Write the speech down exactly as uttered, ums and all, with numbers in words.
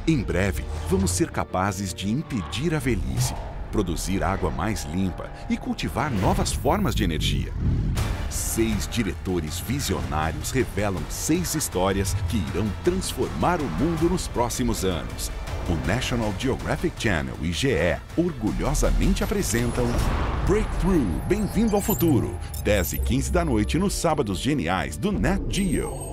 Em breve, vamos ser capazes de impedir a velhice, produzir água mais limpa e cultivar novas formas de energia. Seis diretores visionários revelam seis histórias que irão transformar o mundo nos próximos anos. O National Geographic Channel e G E orgulhosamente apresentam Breakthrough, Bem-vindo ao Futuro, dez e quinze da noite nos sábados geniais do Nat Geo.